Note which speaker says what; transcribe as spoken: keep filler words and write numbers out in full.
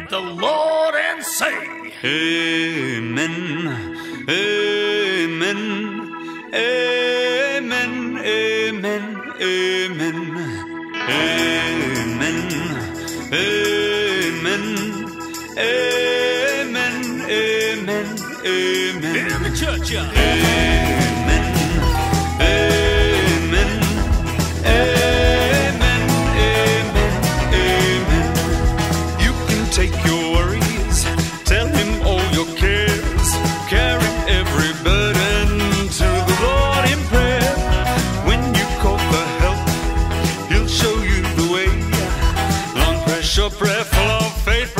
Speaker 1: the Lord and say,
Speaker 2: Amen, amen, amen, amen, amen, amen, amen, amen, amen, amen.
Speaker 1: In the church, yeah.
Speaker 2: Amen, amen, amen, amen, amen. You can take your worries, tell him all your cares, carry every burden to the Lord in prayer. When you call for help, he'll show you the way. Long pressure, prayer full of faith.